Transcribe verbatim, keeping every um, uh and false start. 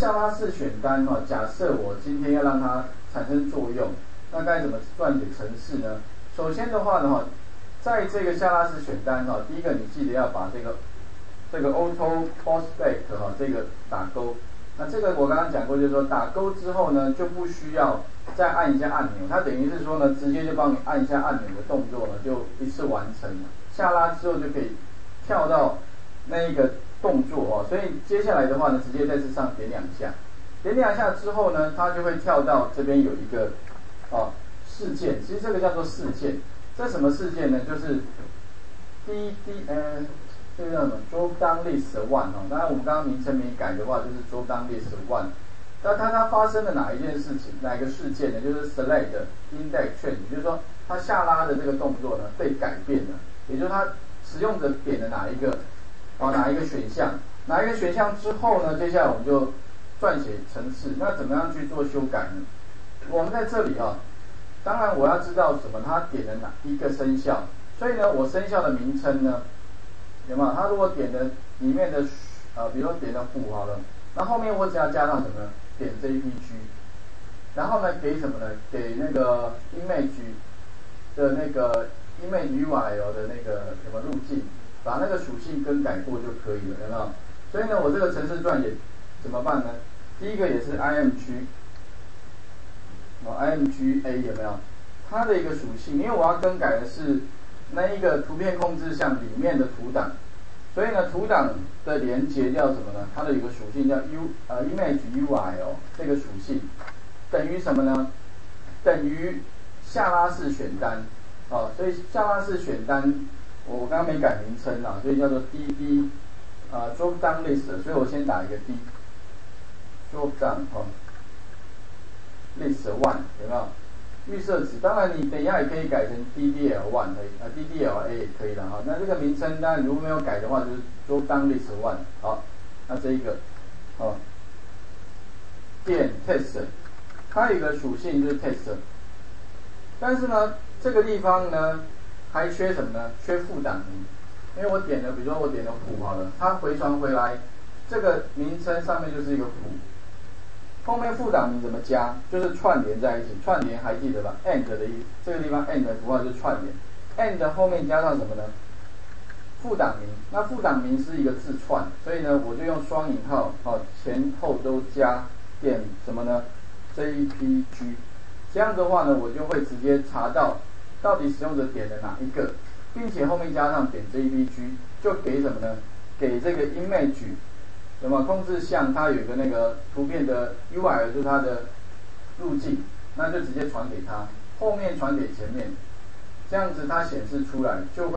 下拉式选单哈，假设我今天要让它产生作用，那该怎么撰写程式呢？首先的话呢哈，在这个下拉式选单哈，第一个你记得要把这个这个 auto prospect 哈这个打勾。那这个我刚刚讲过，就是说打勾之后呢，就不需要再按一下按钮，它等于是说呢，直接就帮你按一下按钮的动作呢，就一次完成了。下拉之后就可以跳到那一个动作哦，所以接下来的话呢，直接在这上点两下，点两下之后呢，它就会跳到这边有一个哦事件，其实这个叫做事件。这什么事件呢？就是第一第呃。这个叫什么 drop down list one 哦，当然我们刚刚名称没改的话，就是 drop down list one。那它它发生了哪一件事情，哪一个事件呢？就是 select index change， 也就是说它下拉的这个动作呢被改变了，也就是它使用者点的哪一个啊哪一个选项，哪一个选项之后呢，接下来我们就撰写程式。那怎么样去做修改呢？我们在这里啊，当然我要知道什么，它点的哪一个生效，所以呢，我生效的名称呢。有没有？他如果点的里面的呃，比如说点的虎好了，那后面我只要加上什么呢？点 J P G， 然后呢给什么呢？给那个 image 的那个 image U R L 的那个什么路径，把那个属性更改过就可以了，有没有？所以呢，我这个程式撰写怎么办呢？第一个也是 img， 哦 imga 有没有？它的一个属性，因为我要更改的是。那一个图片控制项里面的图档，所以呢，图档的连接叫什么呢？它的有个属性叫 U 呃 image U R L 这个属性等于什么呢？等于下拉式选单，哦，所以下拉式选单我我刚刚没改名称啊，所以叫做 D D 啊 drop down list， 所以我先打一个 D drop down 哦 list one 有没有？预设值，当然你等一下也可以改成 D D L one 可以，啊 D D L A 也可以了哈。那这个名称当然如果没有改的话，就是 drop down list one。好，那这一个，哦，点 test， 它有一个属性就是 test， 但是呢，这个地方呢还缺什么呢？缺副档名，因为我点了，比如说我点了虎好了，它回传回来，这个名称上面就是一个虎。后面副档名怎么加？就是串联在一起，串联还记得吧 ？and 的意思，这个地方 and 的符号就是串联 ，and 后面加上什么呢？副档名。那副档名是一个字串，所以呢，我就用双引号，哦，前后都加点什么呢 ？J P G， 这样的话呢，我就会直接查到到底使用者点的哪一个，并且后面加上点 J P G， 就给什么呢？给这个 image。那么控制项它有一个那个图片的 U R L， 就是它的路径，那就直接传给它，后面传给前面，这样子它显示出来就会。